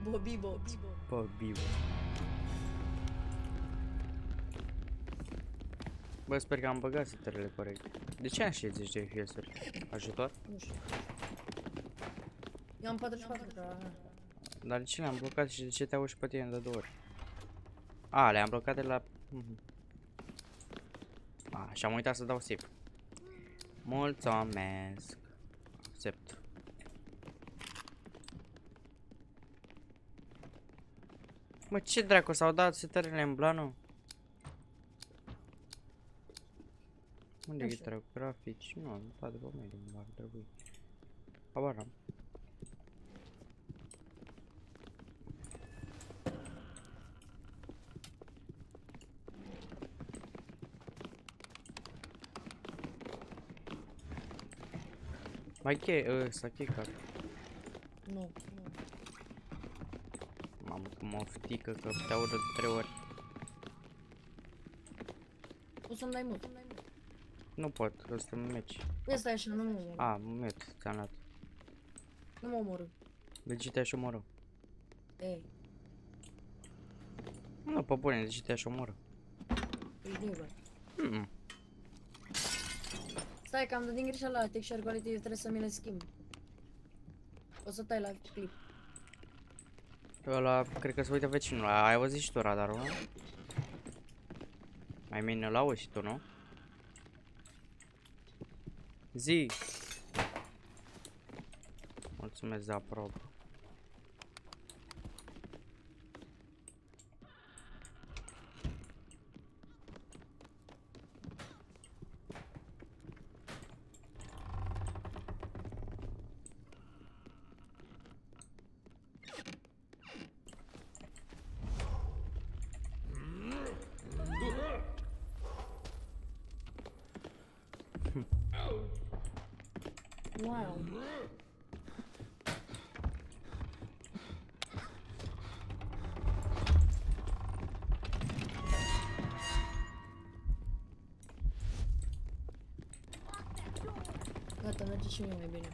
Bobby, Bobby. Bobby. Bă, sper că am băgat setările corect. De ce am 60 de FPS-uri? Ajutor? Nu știu. Eu am 44 ca... Dar de ce le-am blocat și de ce te auzi pe tine de 2 ori? A, le-am blocat de la... A, și am uitat să dau save. Mulțumesc. Accept. Mă, ce dracu, s-au dat setările în blană? Unde e dracu? Grafici? Nu, nu toate pe mediu, nu ar trebui. Habar n-am. Mai s-a checat. Nu. Mamă, că mă oftică că te audă de 3 ori. O să-mi dai mult. Nu pot, că suntem în meci. Ia stai așa, nu mă omoră. A, mute, ți-am luat. Nu mă omoră. De ce te-aș omoră? Ei, Nu, pe bune, de ce te-aș omoră? ești nebun. Mm. Stai că am dat din greșeală la texture quality, trebuie să mi le schimb. O să tai la clip. Ăla, cred că se uită vecinul. Ai auzit și tu radarul, nu? Mai bine îl auzi și tu, nu? Zi! Mulțumesc de aprobă. Wow. Gata, merge și mie mai bine.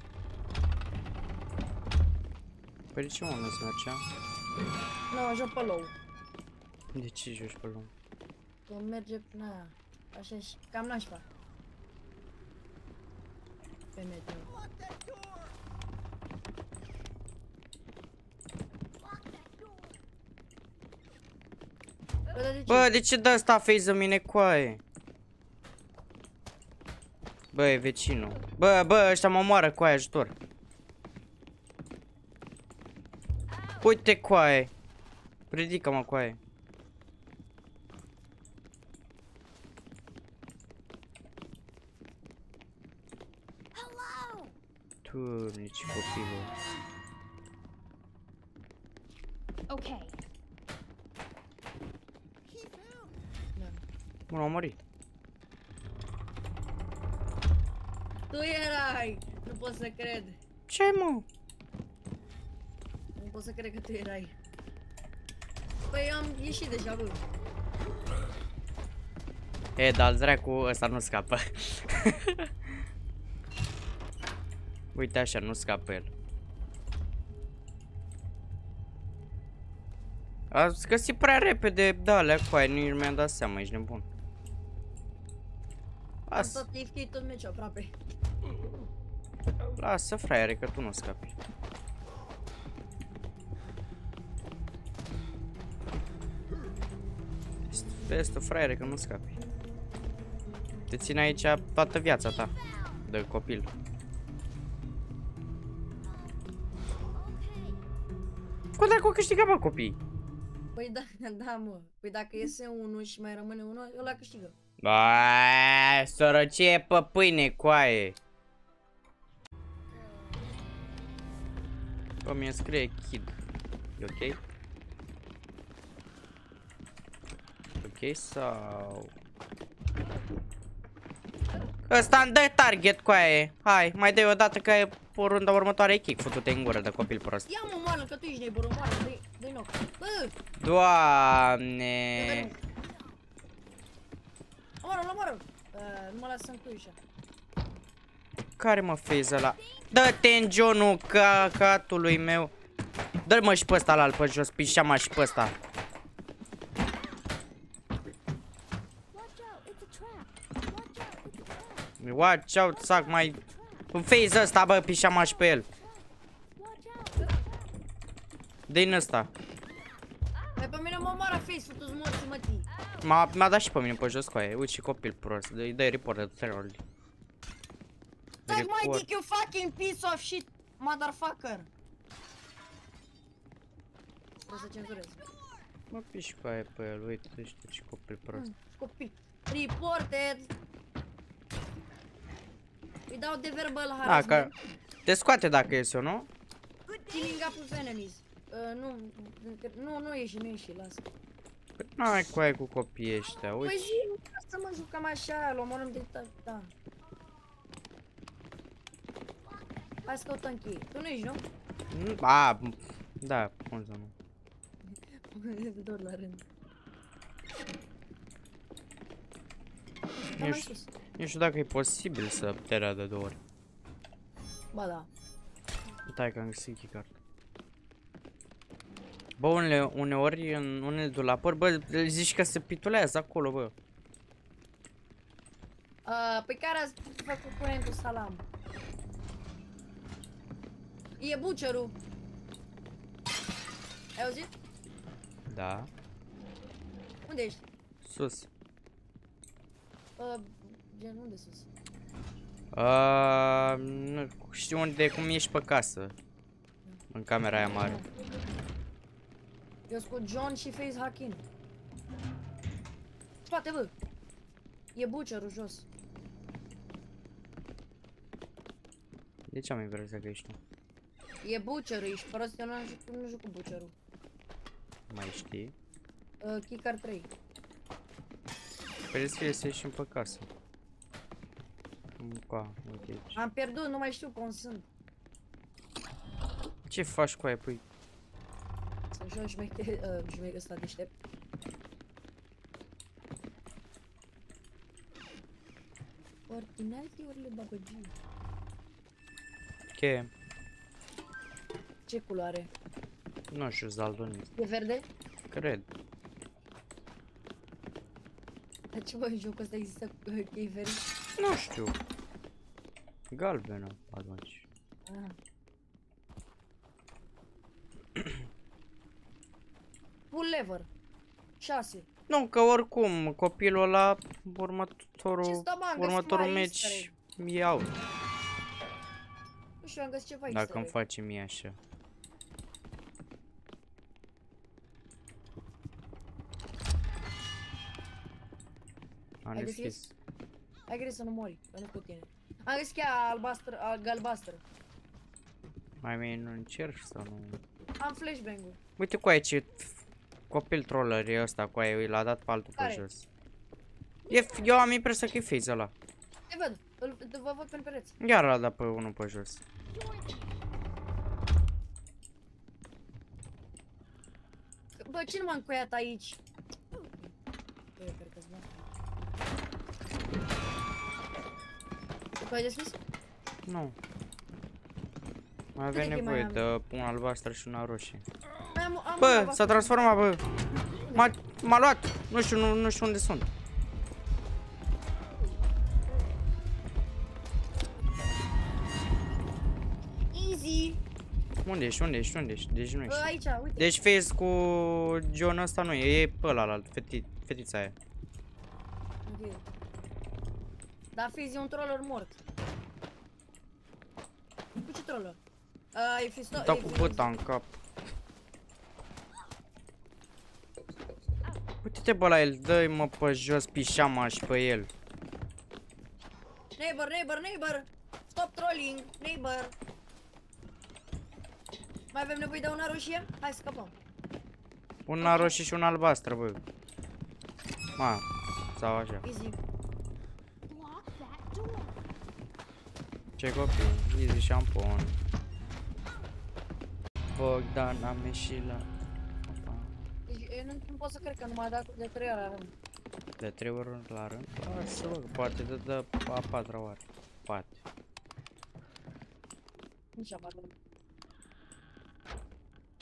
Păi de ce mă nu-ți mergea? Nu, joc pe low. De ce joci pe loc? Că merge, na, așa și cam nașpa. Pe metru. Bă, dar de ce? Bă, de ce dă ăsta face în mine, coaie? Bă, e vecinul. Bă, ăștia mă omoară, coaie, ajutor. Uite, coaie. Ridică-mă, coaie. Tu, nici copilul. Okay. Da. Bun, am murit. Tu erai! Nu pot să cred. Ce, mă? Nu pot să cred că tu erai. Păi am ieșit deja, bă. E, dar dracu, ăsta nu scapă. Uite așa, nu scapă el. Ați găsit prea repede, da, alea cu aia, nici nu mi-am dat seama, ești nebun. Am stat AFK tot meciul aproape. Lasă, fraiere, că tu nu scapi. Vezi tu, fraiere, că nu scapi. Te țin aici toată viața ta de copil. Cum dracu câștiga, bă, copii? Păi da, mă. Păi dacă iese unul și mai rămâne unul, ăla câștigă. Aaaa, sărăcie pe pâine, coaie. Bă, mi-e scrie kid. E ok? Ok sau... Ăsta îmi dă target, coaie. Hai, mai dai o dată că e o runda următoare e kick. Futu-te în gură de copil prost. Ia mă, moară, că tu ești nebun, moară, dă-i knock. Bă! Doamne! Omoară! Nu mă lasă în cuiușa. Care mă phase ăla? Dă-te în John-ul cacatului meu. Dă-l mă și pe ăsta la alt pe jos, pișama și pe ăsta. Watch out, sac mai... În face ăsta, bă, pișama și pe el. Dă-i ăsta. Pe mine mă omoară face, futu-ți morții, mătii. M-a dat și pe mine pe jos cu aia. Uite și copil prost. Dă-i report de terror. Suck my dick, you fucking piece of shit, motherfucker. O să cenzurez. Mă piși cu aia pe el, uite, știu ce copil prost. Copil. Reported. Îi dau de verbal Da, harassment. că te scoate dacă iese, nu? Killing up with enemies. Nu ieși, lasă. Păi n-ai cu aia cu copiii ăștia, uite. Păi zi, să mă jucăm așa, îl omorâm de da. Hai să căutăm cheie. Tu nu ești, nu? A, da, cum să nu. De doar la rând. Nu știu dacă e posibil să te rea de 2 ori. Ba da. Uite că am găsit keycard. Bă, uneori în unele dulapuri, bă, zici că se pitulează acolo, bă. Pe care ați făcut curentul salam? E bucerul. Ai auzit? Da. Unde ești? Sus. Gen, unde sus? Nu știu unde, cum ești pe casă. În camera aia mare. Eu sunt cu John și Face Hakin. Spate, bă! E bucerul jos. De ce am impresia că ești tu? E bucerul, ești prost, eu nu joc cu bucerul. Mai știi? Keycard 3. Păi să ieșim pe casă. Ca, uite aici. Am pierdut, nu mai știu cum sunt. Ce faci cu aia, păi? Sunt și eu șmecher ăsta deștept. Ordinaltiurile babăgii. Cheie. Ce culoare? Nu știu, zaldonist. E verde? Cred. Dar ce bă, în jocul ăsta există chei verzi? Nu știu. Galbenă, atunci. Ah. Full lever. 6. Nu, că oricum, copilul ăla, Ce următorul stă, bă, am găsit următorul mai meci easter e out. Nu știu, am găsit ceva Dacă îmi easter face mie așa. Am Ai deschis. deschis? Ai grijă să nu mori, că nu cu tine. Am găsit cheia albastră, galbastră. Mai bine nu încerci sau nu? Am flashbang-ul. Uite cu aia ce copil troller e ăsta cu aia, l-a dat pe altul pe Care? jos. Eu am impresia că e face ăla. Te văd, vă văd pe pereți. Iar l-a dat pe unul pe jos. Bă, cine m-a încuiat aici? Bă, eu cred că-s bun. Tu ai deschis? Nu. Mai avea Câte chei mai nevoie am? de un albastră și una roșie. Am Bă, s-a transformat, bă. M-a luat. Nu știu unde sunt. Easy. Unde ești? Deci nu ești. Aici, uite. Deci face cu John ăsta nu e, e pe ăla, fetița aia. Ok. Dar Fizz e un troller mort. Cu ce troller? E Fisto... Dau cu băta în cap. Uite-te bă la el, dă-i mă pe jos pișama și pe el. Neighbor! Stop trolling! Neighbor! Mai avem nevoie de una roșie? Hai să scăpăm. Una roșie și una albastră, bă. Ma, sau așa. Easy. Block that door. Ce copii, easy șampon. Bogdan, am ieșit la... Deci, eu nu pot să cred că nu m-a dat de 3 ori la rând. De 3 ori la rând? Lasă, bă, poate dă a 4-a oară. Poate. Nici a 4.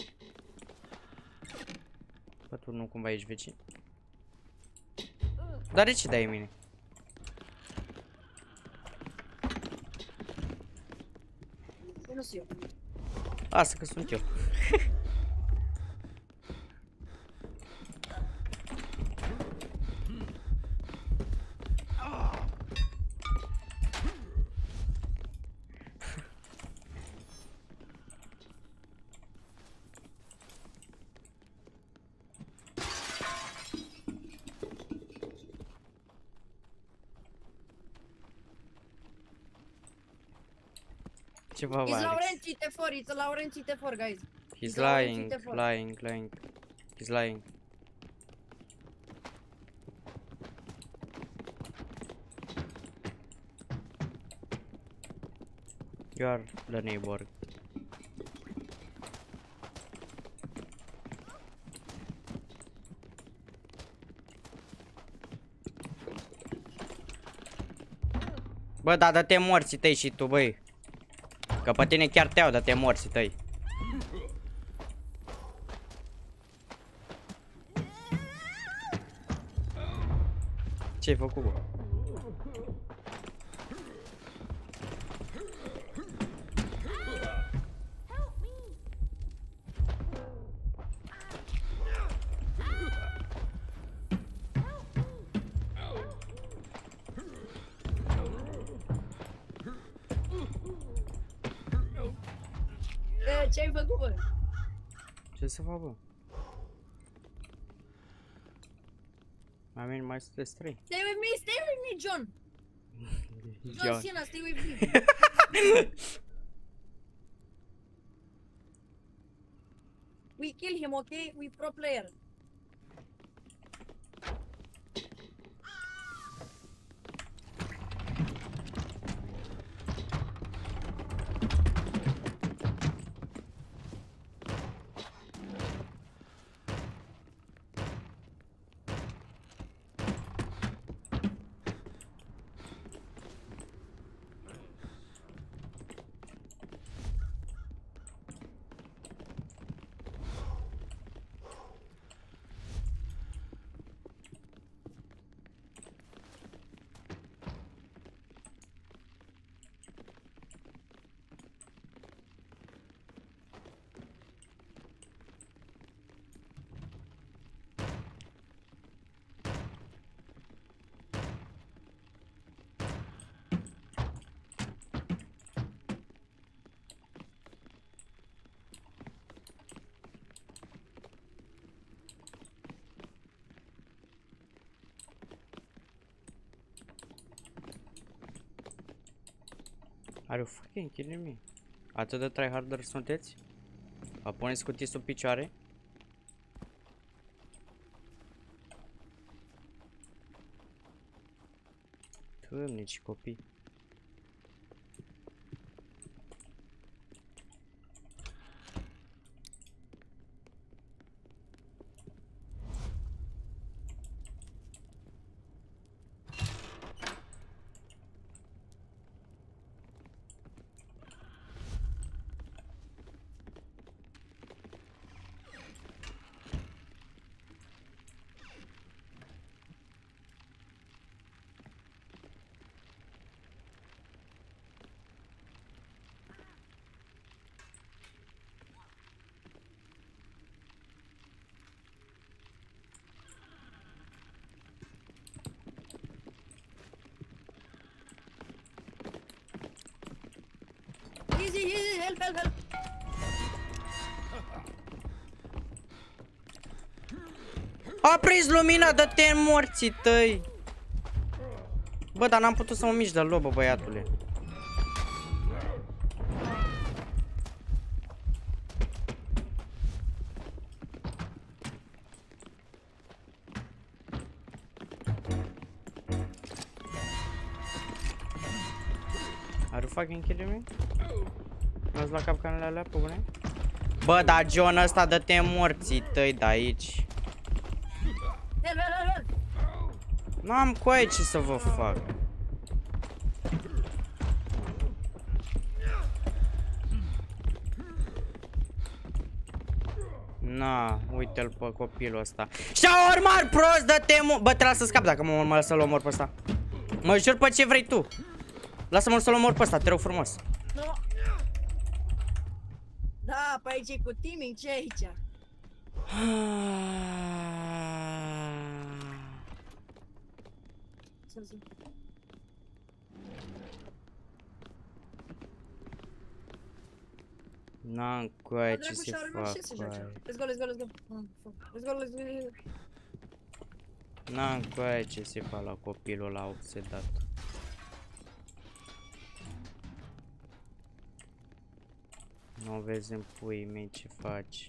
Bă, tu nu cumva ești vecin? Dar de ce dai mine? Nu sunt eu. Asta că sunt eu. Ceva It's Alex. Laurenti T4, it's Laurenti T4, guys. He's Laurenti lying, T4. lying. He's lying. You are the neighbor. Bă, da, dă-te morții tăi și tu, băi. Că pe tine chiar te-au, dă-te morții tăi. Ce-ai făcut, bă? Ce-ai făcut, bă? Ce să fac, bă? Mai sunteți trei. Stay with me, John! John Cena, stay with me! We kill him, okay? We pro player. Are you fucking kidding me? Atât de tryharder sunteți? Vă puneți cutii sub picioare? Tâmnici copii. Easy, help! A prins lumina, dă-te în morții tăi! Bă, dar n-am putut să mă mișc de lobă, băiatule. Are you fucking kidding me? M-ați la capcanele alea, pe bune? Bă, dar John ăsta dă-te morții tăi de aici. Help! N-am coaie ce să vă fac. Na, uite-l pe copilul ăsta. Și-a urmat prost, dă-te bă, trebuie să scap dacă mă urmă să-l omor pe ăsta. Mă jur pe ce vrei tu. Lasă-mă să-l omor pe ăsta, te rog frumos. No. Da, pe aici e cu timing, ce e aici? Să-ți- N-am cu aia ce Dracu, se și-a urmat fac și se cu joace. aia. Let's go, let's go, let's go. Let's go, let's go. N-am cu aia ce se fac la copilul ăla obsedat. Nu vezi în puii mei ce faci.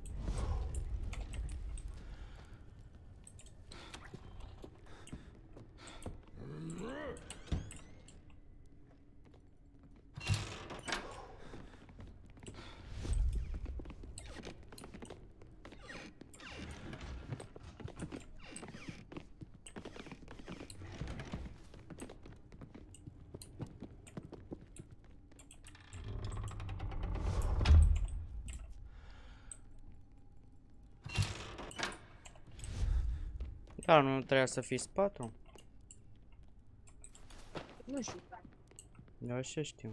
Dar nu trebuia să fii spatru? Nu știu. Eu așa știu.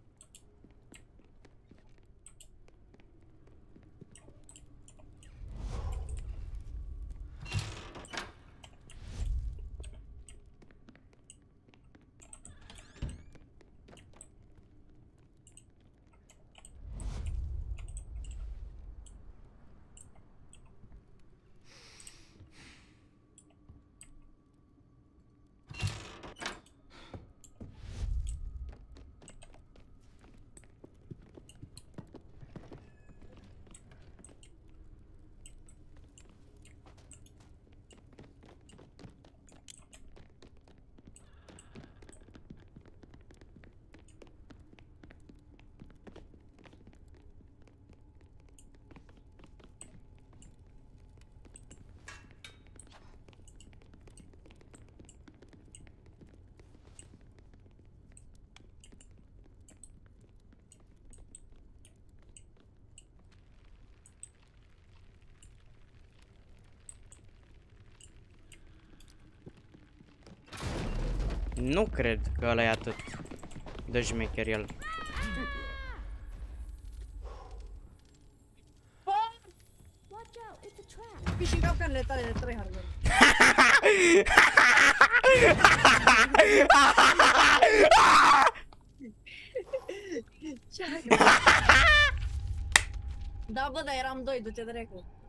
Nu cred că ăla e atât de șmecher el. Watch out, it's a trap. Fii și în capcanele tale de tryhard. Ce ai? Da, bă, dar eram doi, du-te dracu.